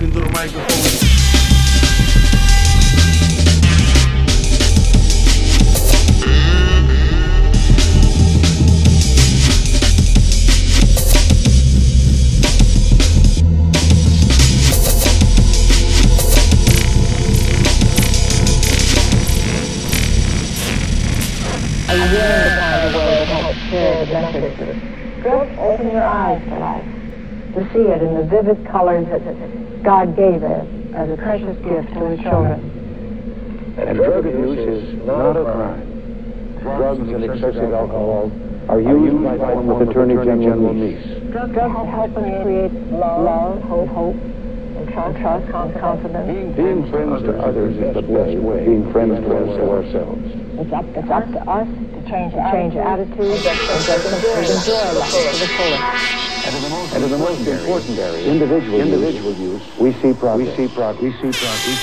into the microphone. Are you willing to find a way to help share the message? Just open your eyes to life, to see it in the vivid colors that God gave us as a precious gift to His children. And drug abuse is not a crime. Drugs and excessive alcohol are used by former Attorney General Niece. Drugs help us create love, hope, and trust, confidence. Being friends to others is the best way. Being friends to ourselves. It's up to us to change attitudes and just enjoy life to the fullest. And in the most important area, individual use, we see progress. We see progress.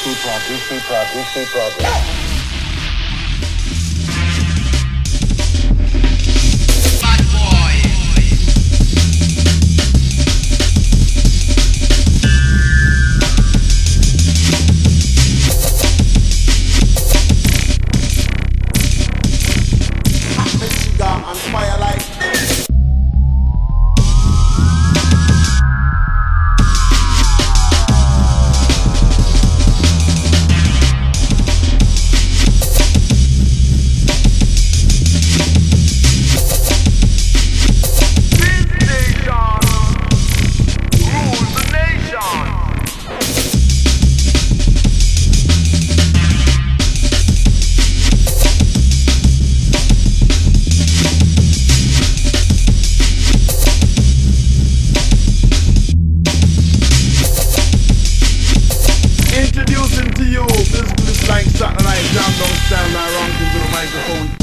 On fire like this. Introducing to you, this like Saturday Night Jam, don't stand around into the microphone.